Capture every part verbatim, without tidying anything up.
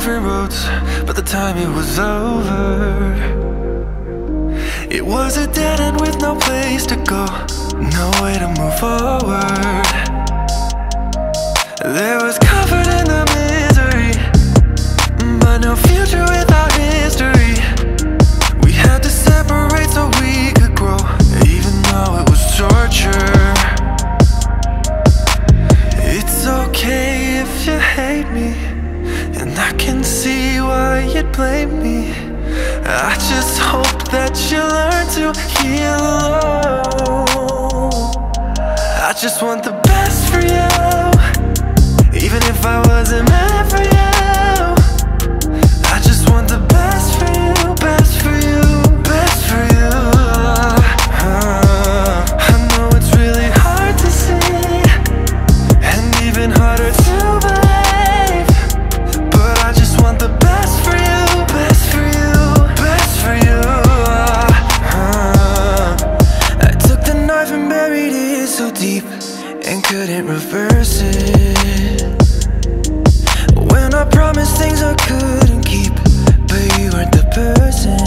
different roads, but the time it was over. It was a dead end with no place to go, no way to move forward. There was comfort in the misery, but no future without history. We had to separate so we could grow, even though it was torture. It's okay if you hate me, and I can see why you'd blame me. I just hope that you learn to heal alone. I just want the best for you, even if I wasn't meant for you. I just want the best for you, best for you, best for you. uh, I know it's really hard to see, and even harder to believe, but I just want the best for you, best for you, best for you. uh, I took the knife and buried it so deep, and couldn't reverse it. When I promised things I couldn't keep, but you weren't the person.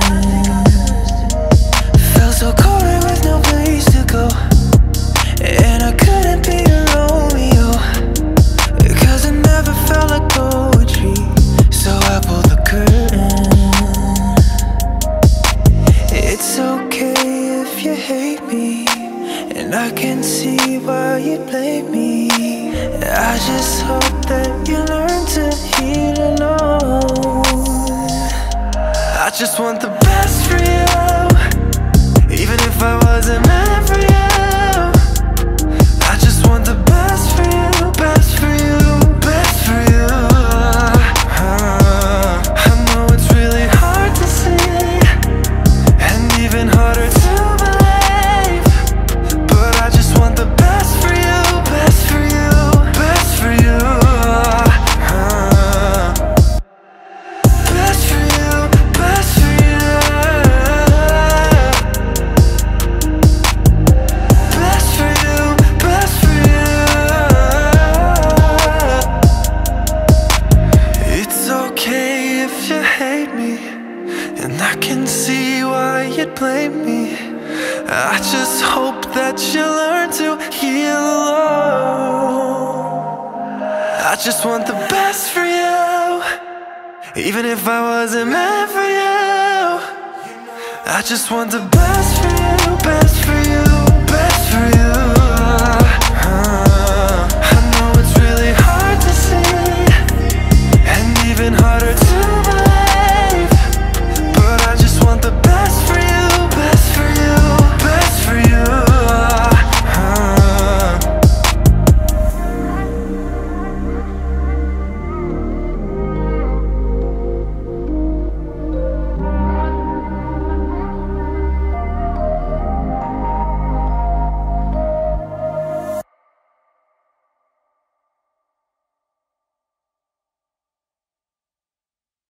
Felt so cold and with no place to go, and I couldn't be a Romeo, cause it never felt like poetry. So I pulled the curtain. It's okay if you hate me, and I can see why you blame me. I just hope that you learn to heal alone. I just want the best for you, even if I wasn't meant for you. I just want the best for you, best for you, best for you. uh, I know it's really hard to see, and even harder to believe, but I just want the best for you, best for you, best for you. uh, Best for you, best for you. Best for you, best for you. It's okay if you hate me, and I can see why you'd blame me. I just hope that you learn to heal alone. I just want the best for you, even if I wasn't meant for you. I just want the best for you, best for you, best for you.